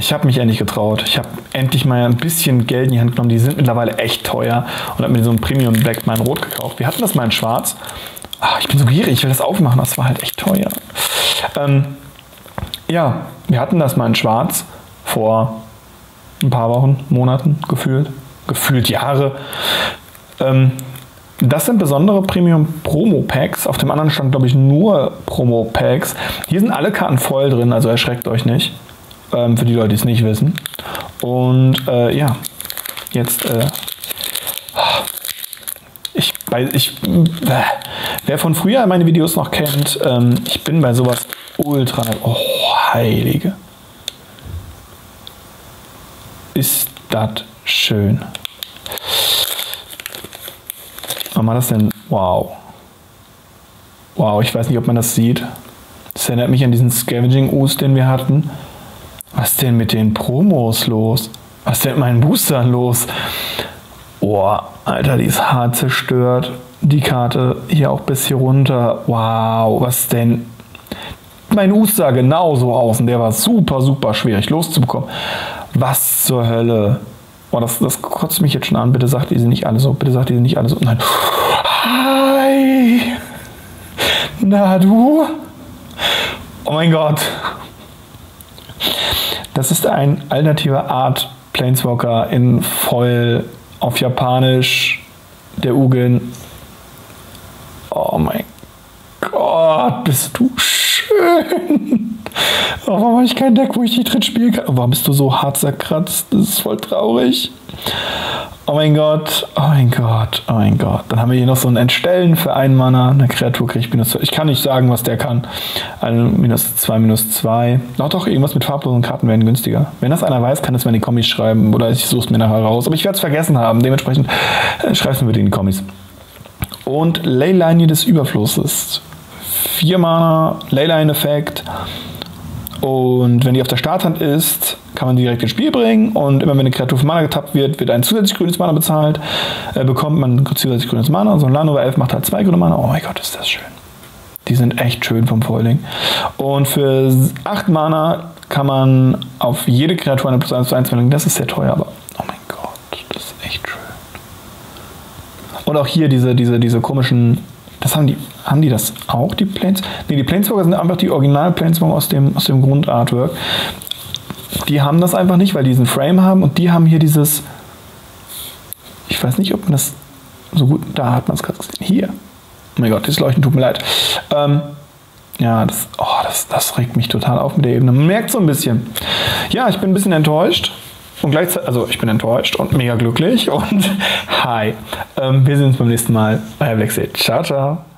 Ich habe mich endlich getraut. Ich habe endlich mal ein bisschen Geld in die Hand genommen. Die sind mittlerweile echt teuer. Und habe mir so ein Premium Black mal in Rot gekauft. Wir hatten das mal in Schwarz. Ach, ich bin so gierig, ich will das aufmachen. Das war halt echt teuer. Ja, wir hatten das mal in Schwarz vor ein paar Wochen, Monaten gefühlt. Gefühlt Jahre. Das sind besondere Premium Promo Packs. Auf dem anderen stand, glaube ich, nur Promo Packs. Hier sind alle Karten voll drin, also erschreckt euch nicht. Für die Leute, die es nicht wissen. Und ja, jetzt wer von früher meine Videos noch kennt, ich bin bei sowas ultra. Oh, heilige. Ist das schön. Was war das denn? Wow. Wow, ich weiß nicht, ob man das sieht. Das erinnert mich an diesen Scavenging-Us, den wir hatten. Was ist denn mit den Promos los? Was ist denn mit meinen Boostern los? Boah, Alter, die ist hart zerstört. Die Karte hier auch bis hier runter. Wow, was denn? Mein Us sah genauso aus und der war super, super schwierig loszubekommen. Was zur Hölle? Oh, das kotzt mich jetzt schon an. Bitte sagt, die sind nicht alle so. Bitte sagt, die sind nicht alle so. Nein. Hi. Na du? Oh mein Gott. Das ist ein alternativer Art Planeswalker in Foil auf Japanisch. Der Ugin. Oh mein Gott, bist du schön. Oh, warum habe ich kein Deck, wo ich die drin spielen kann? Oh, warum bist du so hart zerkratzt? Das ist voll traurig. Oh mein Gott, oh mein Gott, oh mein Gott. Dann haben wir hier noch so ein Entstellen für einen Mana. Eine Kreatur kriegt -2. Ich kann nicht sagen, was der kann. Also -2, -2. Doch, irgendwas mit farblosen Karten werden günstiger. Wenn das einer weiß, kann es mir in die Kommis schreiben. Oder ich suche es mir nachher raus. Aber ich werde es vergessen haben. Dementsprechend schreibt es mir bitte in die Kommis. Und Leyline des Überflusses. 4 Mana, Leyline-Effekt. Und wenn die auf der Starthand ist, kann man die direkt ins Spiel bringen. Und immer wenn eine Kreatur für Mana getappt wird, wird ein zusätzlich grünes Mana bezahlt. Bekommt man zusätzlich grünes Mana. So ein Land over 11 macht halt 2 grüne Mana. Oh mein Gott, ist das schön. Die sind echt schön vom Foiling. Und für 8 Mana kann man auf jede Kreatur eine +1/+1 verlangen. Das ist sehr teuer, aber oh mein Gott, das ist echt schön. Und auch hier diese komischen. Haben die das auch, die Planes? Ne, die Planeswalker sind einfach die Original-Planeswalker aus dem Grundartwork. Die haben das einfach nicht, weil die diesen Frame haben und die haben hier dieses. Ich weiß nicht, ob man das so gut. Da hat man es gerade gesehen. Hier. Oh mein Gott, dieses Leuchten tut mir leid. Ja, das regt mich total auf mit der Ebene. Man merkt so ein bisschen. Ja, ich bin ein bisschen enttäuscht. Und gleichzeitig, also ich bin enttäuscht und mega glücklich und hi. Wir sehen uns beim nächsten Mal bei Black Sage. Ciao, ciao.